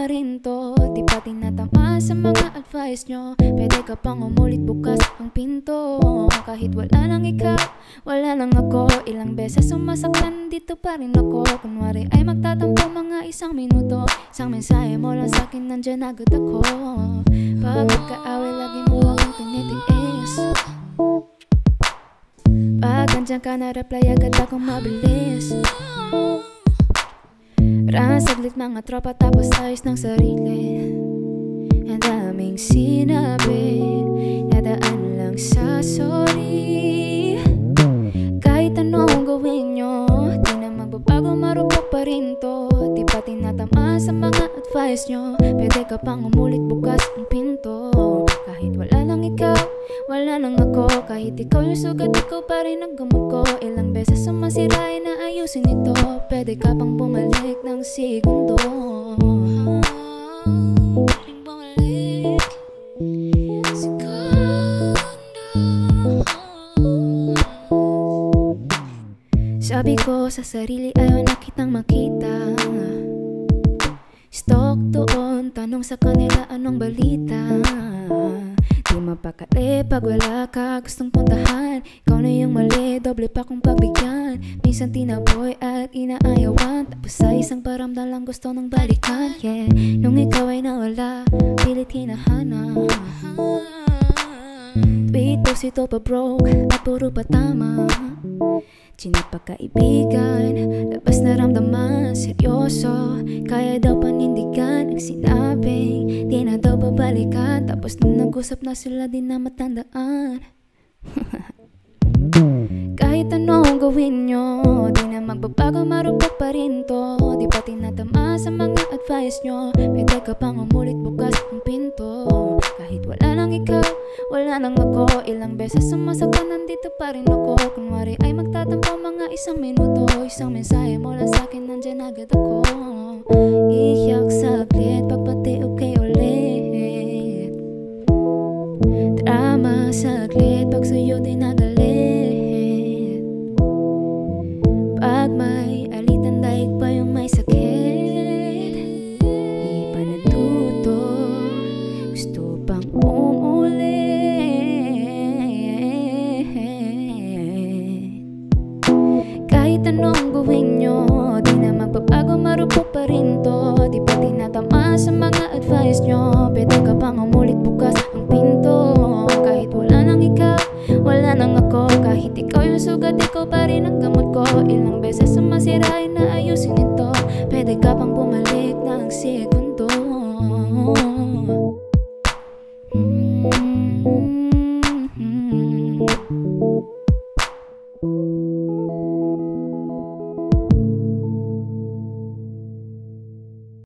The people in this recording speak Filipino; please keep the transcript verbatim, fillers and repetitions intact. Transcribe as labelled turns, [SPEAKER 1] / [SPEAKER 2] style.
[SPEAKER 1] pa rin to. Di pa tinatama sa mga advice nyo. Pwede ka pang umulit, bukas ang pinto. Kahit wala nang ikaw, wala nang ako. Ilang beses sumasaktan, dito pa rin ako. Kunwari ay magtatampo mga isang minuto. Isang mensahe mo lang sa'kin, nandyan agad ako. Pag magkaaway, lagi mo akong tinitiis. Pag nandyan ka na reply, agad akong mabilis. Raan saglit mga tropa, tapos ayos ng sarili. Ang daming sinabi, nadaan lang sa sorry. Kahit ano ang gawin nyo, di na magbabago, marupok pa rin to. Di pa tinatama sa mga advice nyo. Pwede ka pang umulit, bukas ang pinto. Kahit wala nang ikaw, wala nang ako. Kahit ikaw yung sugat, ikaw pa rin ang gamot ko. Ilang beses sumasirain na ayusin ito. Pwede ka pang bumalik ng segundo. Pwedeng bumalik segundo. Sabi ko sa sarili, ayaw na kitang makita. Stalk doon, tanong sa kanila anong balita. Di mapakali pag wala ka gustong puntahan. Ikaw na yung mali, doble pa kong pagbigyan. Minsan tinaboy at inaayawan, tapos sa isang paramdam lang gusto ng balikan. Yeah, nung ikaw ay nawala, pilit hinahanap. Tweetos ito pa broke at puro pa tama. Sinapagkaibigan, labas na ramdaman, seryoso. Kaya daw panindigan ang sinabing di na daw babalikan. Tapos nung nag-usap na sila, di na matandaan. Kahit ano ang gawin nyo, di na magbabago, marupok pa rin to. Di pa tinatama sa mga advice nyo. Pwede ka pang umulit, bukas ang pinto. Kahit wala nang ikaw, wala nang ako. Ilang beses sumasaktan, nandito pa rin ako. Kunwari ay magtatampo mga isang minuto. Isang mensahe mo lang sa'kin, nandyan agad ako. Iyak saglit, pagpati okay